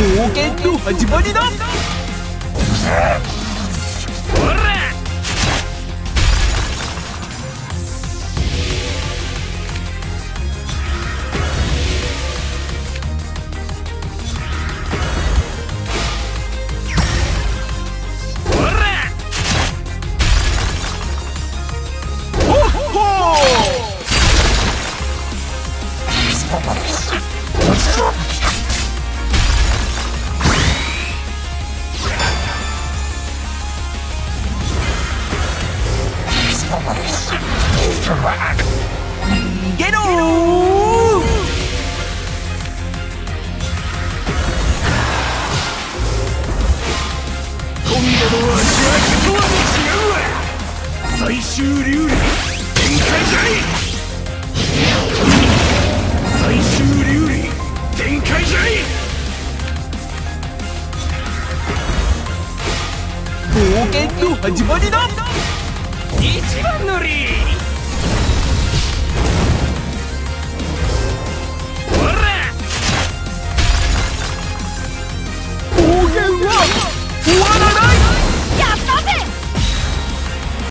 冒険の始まりだ。ほら逃げろー。今度の足は一とは違うわ。最終流理展開じゃい。最終流理展開じゃい。冒険の始まりだ。一番乗り。